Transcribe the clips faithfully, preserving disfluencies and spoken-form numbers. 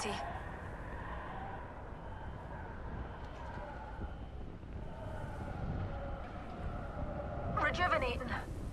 empty. Rejuvenating.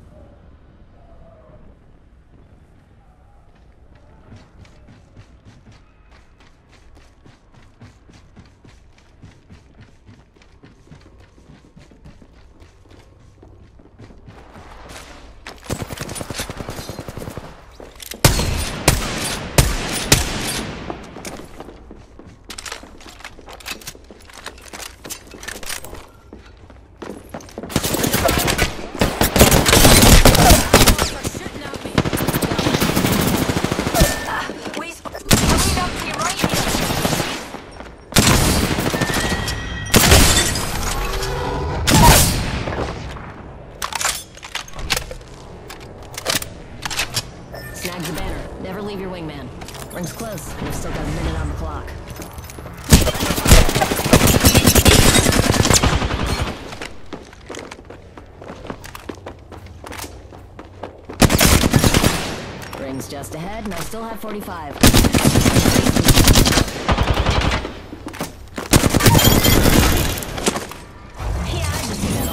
Snag the banner. Never leave your wingman. Ring's close. We've still got a minute on the clock. Ring's just ahead, and I still have forty-five. Yeah, I just did that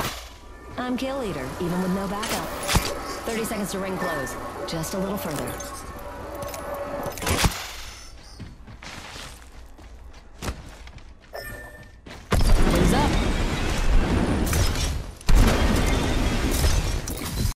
all. I'm kill leader, even with no backup. thirty seconds to ring close. Just a little further.